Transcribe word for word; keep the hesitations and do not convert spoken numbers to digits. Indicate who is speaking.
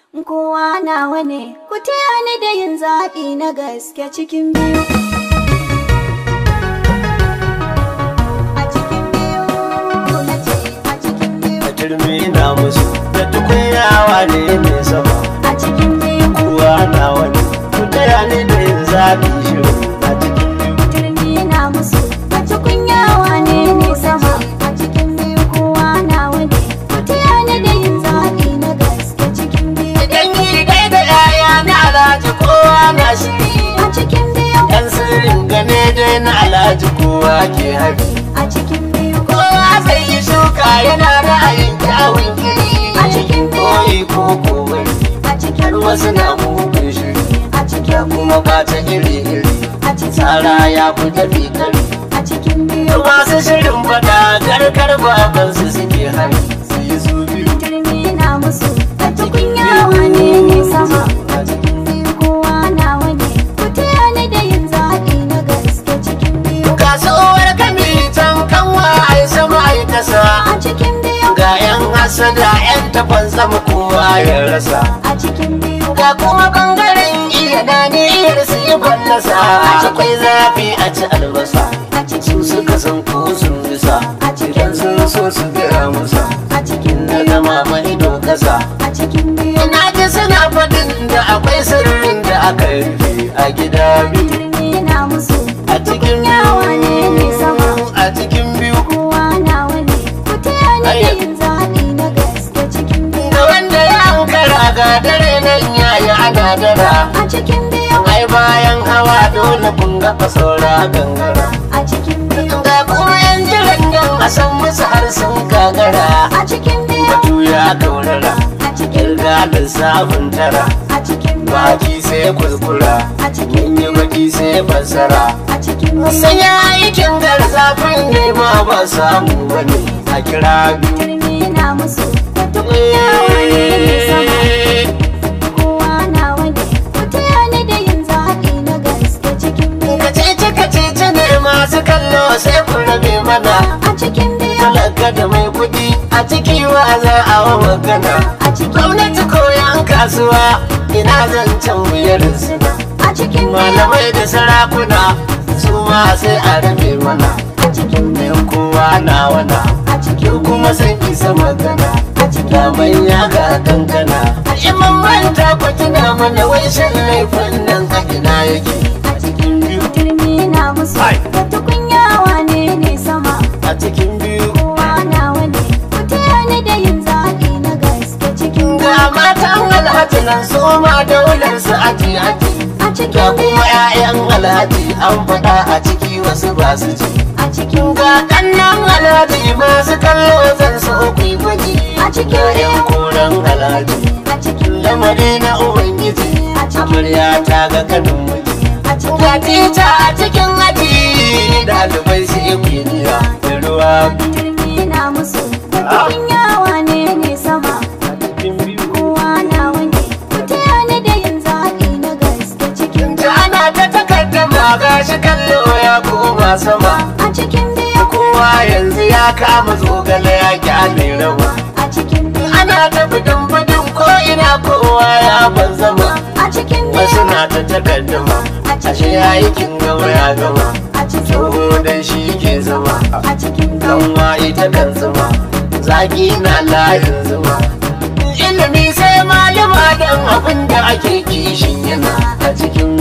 Speaker 1: kowa nawa ne, ku taya ni da yin zaɓi na gaske cikin biyu. A cikin biyu, na ce a cikin biyu.
Speaker 2: A turmi na musu da tukunyawa ne mai sama.
Speaker 1: A cikin biyu,
Speaker 2: kowa nawa ne, ku taya ni da yin zaɓi shiru a cikin biyu.
Speaker 1: turmi na musu da tukunyawa ne mai sama. A cikin biyu, kowa nawa ne, ku taya ni da yin zaɓi na gaske cikin biyu.
Speaker 2: Idan yi dai da yaya na alhaji kowa na shiri.
Speaker 1: A cikin biyu,
Speaker 2: Yan sirrin gane dai na alhaji kowa ke hari.
Speaker 1: a cikin biyu,
Speaker 2: Kowa zai yi shuka yana ra'ayin kyawun iri.
Speaker 1: A cikin biyu.
Speaker 2: Koyi ko kowai
Speaker 1: a cikin biyu,
Speaker 2: wasu na mugun shiri.
Speaker 1: a cikin biyu,
Speaker 2: Kuma ba ta iri-iri.
Speaker 1: a cikin
Speaker 2: Tsara ya fi tafi kari.
Speaker 1: a cikin biyu,
Speaker 2: Masu shirin fada karkar babansu suke hari. Su yi su biyu.
Speaker 1: turmi na musu da tukunyawa ne mai sama.
Speaker 2: A cikin
Speaker 1: biyu, kowa nawa ne, ku taya ni da yin zaɓi na gaske cikin biyu.
Speaker 2: kasuwar kami can kanwa ai sama ai kasa.
Speaker 1: A cikin biyu,
Speaker 2: Ga 'yan hasada 'yan tafan sama kowa ya rasa.
Speaker 1: a cikin biyu,
Speaker 2: Ga kuma bangaren iya daniyar su yi fallasa. Akwai zafi a ci albasa.
Speaker 1: a cikin
Speaker 2: Su suka san ko sun bisa.
Speaker 1: A cikin
Speaker 2: Idan sun so su gaya musa.
Speaker 1: a cikin
Speaker 2: Na
Speaker 1: biyu,
Speaker 2: gama mai dokasa.
Speaker 1: a cikin biyu,
Speaker 2: Ina ji suna faɗin da akwai sirrin da aka rufe a gida biyu.
Speaker 1: turmi na musu
Speaker 2: A cikin
Speaker 1: yawa ne mai sama.
Speaker 2: A cikin biyu.
Speaker 1: Kowa nawa ne, ku taya ni da yin zaɓi na gaske cikin biyu.
Speaker 2: Da wanda ya ankara ga dare nan yayi ana dara.
Speaker 1: A cikin biyu,
Speaker 2: Ai bayan hawa dole kun ga fasaura gangara.
Speaker 1: a cikin biyu,
Speaker 2: Ga kuma yan jiran nan a san musu har sun gagara.
Speaker 1: a cikin biyu,
Speaker 2: Batu ya gaurara.
Speaker 1: a cikin
Speaker 2: Kirga lissafin tara.
Speaker 1: a cikin biyu,
Speaker 2: Baki sai kuskura.
Speaker 1: a cikin
Speaker 2: Mun yi baki sai fassara.
Speaker 1: a cikin biyu,
Speaker 2: Sun yi aikin garzafin nema ba samu bane a kira biyu.
Speaker 1: turmi na musu da tukunyawa ne mai sama. Kowa nawa ne, ku taya ni da yin zaɓi na gaske cikin biyu.
Speaker 2: Kacici kacici ne masu kallo sai ku rabe mana.
Speaker 1: A cikin biyu,
Speaker 2: Talaka da mai kuɗi a ciki wa za a wa magana.
Speaker 1: a cikin
Speaker 2: Gwamnati ko yan kasuwa ina zancen wuyar suna.
Speaker 1: a cikin biyu,
Speaker 2: Malamai da sarakuna su ma sai a rabe mana.
Speaker 1: a cikin biyu,
Speaker 2: Yan kowa na wana
Speaker 1: a cikin biyu,
Speaker 2: kuma sun isa magana.
Speaker 1: a cikin
Speaker 2: Ga
Speaker 1: biyu,
Speaker 2: manya ga kankana. In mun manta ku tuna mana wai shin laifin nan a ina yake.
Speaker 1: a cikin biyu, turmi na musu
Speaker 2: Hai.
Speaker 1: da tukunyawa ne ne sama.
Speaker 2: A cikin biyu.
Speaker 1: Kowa nawa ne, ku taya ni da yin zaɓi na gaske cikin biyu.
Speaker 2: Ga matan alhaji nan su ma daular su aji aji.
Speaker 1: A
Speaker 2: Ga
Speaker 1: cikin biyu,
Speaker 2: kuma 'ya'yan alhaji an faɗa a ciki wasu ba su ji.
Speaker 1: a cikin
Speaker 2: Ga ƙannan alhaji masu kallo zan so ku yi gwaji.
Speaker 1: A cikin
Speaker 2: Ga 'yan koren alhaji
Speaker 1: a cikin
Speaker 2: lamari na ubangiji.
Speaker 1: A cikin
Speaker 2: Amarya ta ga kanin miji.
Speaker 1: a cikin
Speaker 2: Ga tita a cikin aji ɗalibai su yi kwiniya da ruwa biyu.
Speaker 1: turmi na musu da tukunyawa ne ne sama.
Speaker 2: A cikin biyu.
Speaker 1: Kowa nawa ne, ku taya ni da yin zaɓi na gaske cikin
Speaker 2: Ta ana ta takaddama ga shi kallo ya koma sama.
Speaker 1: a cikin biyu,
Speaker 2: Kowa yanzu ya kama zogale ya kyale rawa.
Speaker 1: a cikin biyu,
Speaker 2: Ana ta bidin bidin ko ina kowa ya ban zama.
Speaker 1: a cikin
Speaker 2: Wasu
Speaker 1: biyu,
Speaker 2: na ta takaddama ashe ya yi kin gama ya gama.
Speaker 1: a cikin
Speaker 2: Tsoho dan shi ke zama.
Speaker 1: a cikin biyu,
Speaker 2: Kanwa ita kan zama. Zaki na layin zama. Ilimi sai malama dan abin da ake kishin yana a cikin